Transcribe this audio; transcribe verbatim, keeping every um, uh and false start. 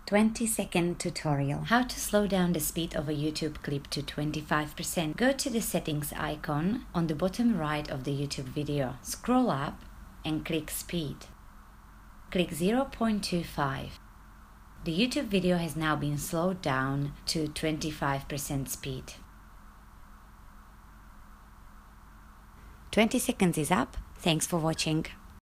twenty second tutorial. How to slow down the speed of a YouTube clip to twenty-five percent. Go to the settings icon on the bottom right of the YouTube video. Scroll up and click speed. Click zero point two five. The YouTube video has now been slowed down to twenty-five percent speed. twenty seconds is up. Thanks for watching.